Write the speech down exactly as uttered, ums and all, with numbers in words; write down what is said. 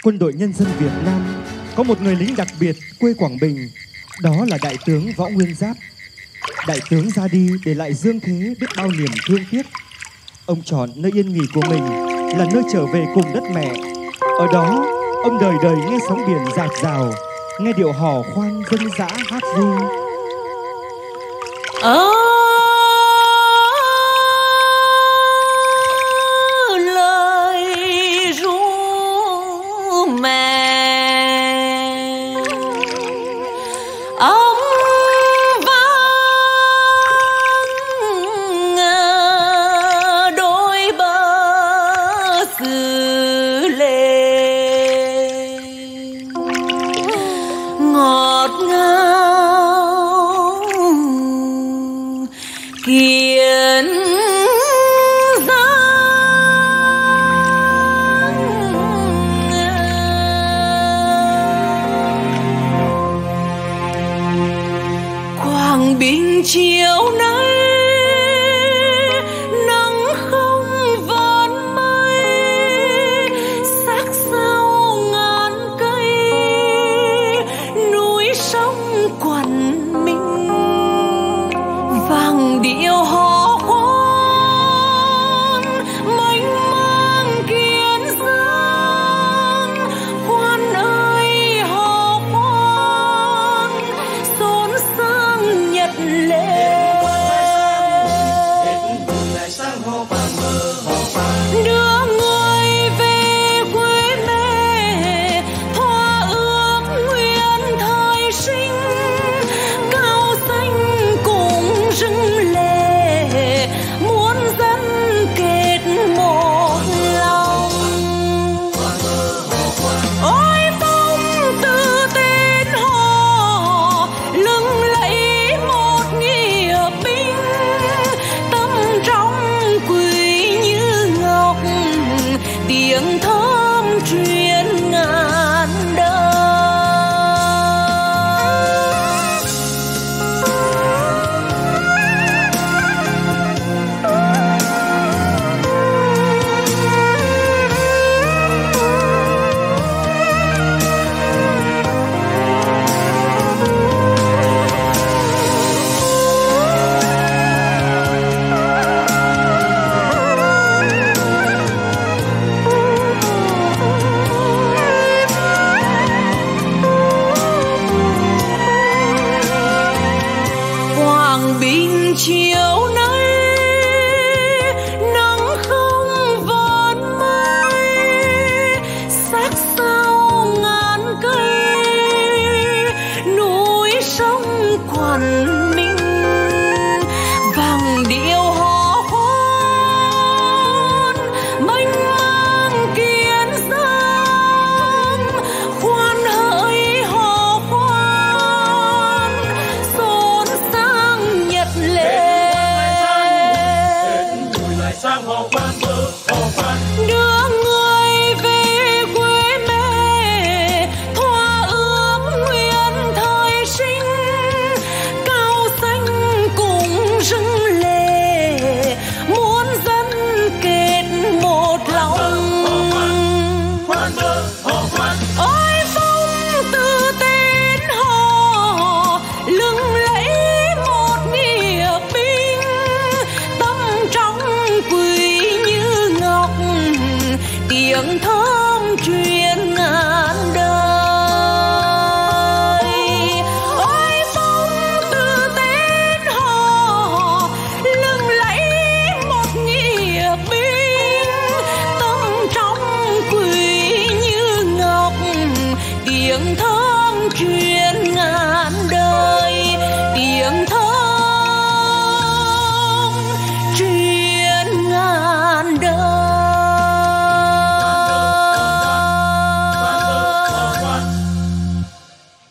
Quân đội Nhân dân Việt Nam có một người lính đặc biệt quê Quảng Bình, đó là Đại tướng Võ Nguyên Giáp. Đại tướng ra đi để lại dương thế biết bao niềm thương tiếc. Ông chọn nơi yên nghỉ của mình là nơi trở về cùng đất mẹ. Ở đó, ông đời đời nghe sóng biển dạt dào, nghe điệu hò khoan dân dã hát ru. Ờ Kiên Quảng Bình chiều nay nắng không vờn mây, sắc sao ngàn cây, núi sông quằn mình vang điệu hò. Tiếng thơm truyền ngàn đời. Chiều nay nắng không vờn mây, sắc sao ngàn cây, núi sông quằn mình vang điệu hò khoan, mênh mang kiên giang, khoan hỡi hò khoan, xôn sang nhật lệ. Đưa người về quê mẹ, thoa ước nguyện thời sinh, cao xanh cùng rừng lệ, muôn dân kết một lòng. Ôi phong từ tên hò lừng lẫy một nghĩa binh, tâm trong quý như ngọc, tiếng thơm truyền ngàn đời. Ôi phong từ tên hò lừng lẫy một nghĩa binh, tâm trong quý như ngọc, tiếng thơm truyền